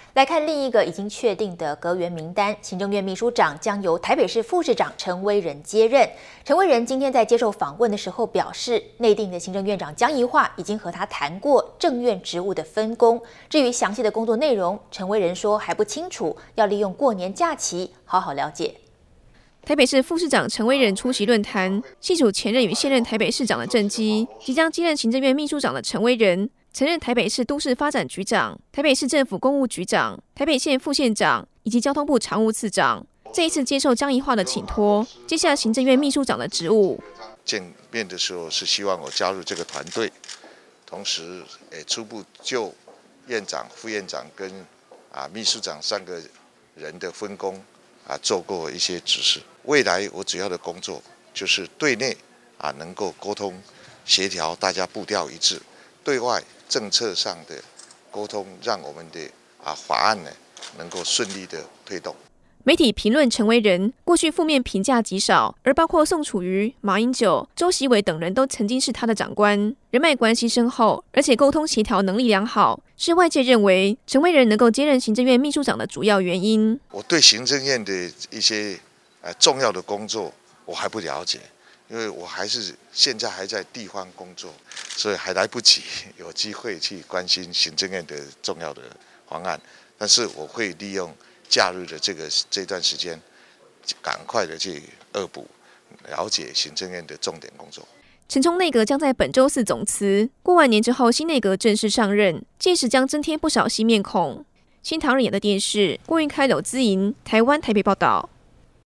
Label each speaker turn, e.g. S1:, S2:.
S1: 来看另一个已经确定的阁员名单，行政院秘书长将由台北市副市长陈威仁接任。陈威仁今天在接受访问的时候表示，内定的行政院长江宜樺已经和他谈过政院职务的分工，至于详细的工作内容，陈威仁说还不清楚，要利用过年假期好好了解。
S2: 台北市副市长陈威仁出席论坛，细数前任与现任台北市长的政绩。即将接任行政院秘书长的陈威仁，曾任台北市都市发展局长、台北市政府公务局长、台北县副县长以及交通部常务次长。这一次接受江宜樺的请托，接下行政院秘书长的职务。
S3: 见面的时候是希望我加入这个团队，同时初步就院长、副院长跟秘书长3个人的分工做过一些指示。未来我主要的工作就是对内能够沟通协调，大家步调一致；对外政策上的沟通，让我们的法案呢能够顺利的推动。
S2: 媒体评论陈威仁过去负面评价极少，而包括宋楚瑜、马英九、周习伟等人都曾经是他的长官，人脉关系深厚，而且沟通协调能力良好，是外界认为陈威仁能够接任行政院秘书长的主要原因。
S3: 我对行政院的一些重要的工作我还不了解，因为我现在还在地方工作，所以还来不及有机会去关心行政院的重要的方案。但是我会利用假日的这段时间，赶快的去恶补了解行政院的重点工作。
S2: 陈冲内阁将在本周4总辞，过完年之后新内阁正式上任，届时将增添不少新面孔。新唐人演的电视，郭云开、柳姿莹，台湾台北报道。